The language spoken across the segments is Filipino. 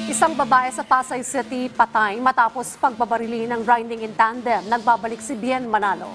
Isang babae sa Pasay City patay matapos pagbabarili ng grinding in tandem. Nagbabalik si Bien Manalo.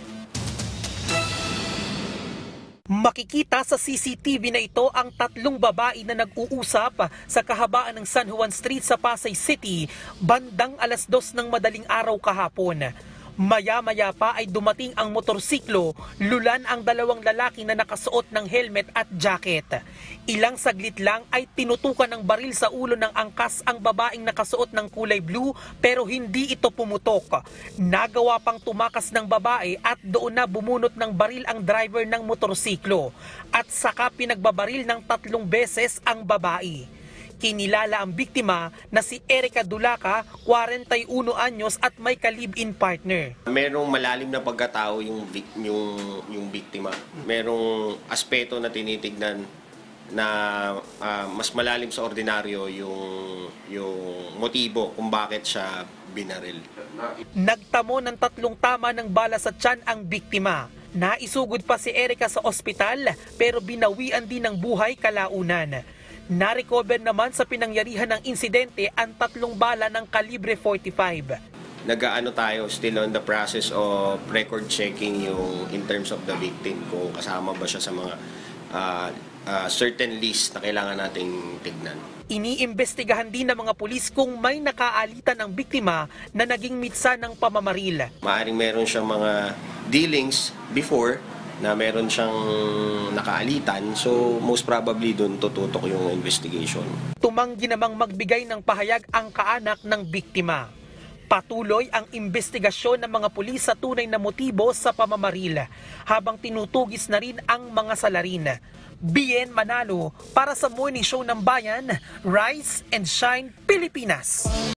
Makikita sa CCTV na ito ang tatlong babae na nag-uusap sa kahabaan ng San Juan Street sa Pasay City bandang 2:00 ng madaling araw kahapon. Maya-maya pa ay dumating ang motorsiklo, lulan ang dalawang lalaki na nakasuot ng helmet at jacket. Ilang saglit lang ay tinutukan ng baril sa ulo ng angkas ang babaeng nakasuot ng kulay blue pero hindi ito pumutok. Nagawa pang tumakas ng babae at doon na bumunot ng baril ang driver ng motorsiklo at saka pinagbabaril ng 3 beses ang babae. Kinilala ang biktima na si Erica Dulaca, 41 anyos at may ka-live-in partner. Merong malalim na pagkatao yung biktima. Merong aspeto na tinitignan na mas malalim sa ordinaryo yung motibo kung bakit siya binaril. Nagtamo ng 3 tama ng bala sa tiyan ang biktima. Naisugod pa si Erica sa ospital pero binawian din ng buhay kalaunan. Na-recover naman sa pinangyarihan ng insidente ang 3 bala ng kalibre .45. Nag-aano tayo, still on the process of record checking yung in terms of the victim, kung kasama ba siya sa mga certain list na kailangan nating tignan. Iniimbestigahan din ng mga pulis kung may nakaalitan ng biktima na naging mitsa ng pamamaril. Maaring meron siyang mga dealings before na meron siyang nakaalitan, so most probably doon tututok yung investigation. Tumanggi namang magbigay ng pahayag ang kaanak ng biktima. Patuloy ang investigasyon ng mga pulis sa tunay na motibo sa pamamaril habang tinutugis na rin ang mga salarin. Bien Manalo para sa Morning Show ng Bayan, Rise and Shine Pilipinas.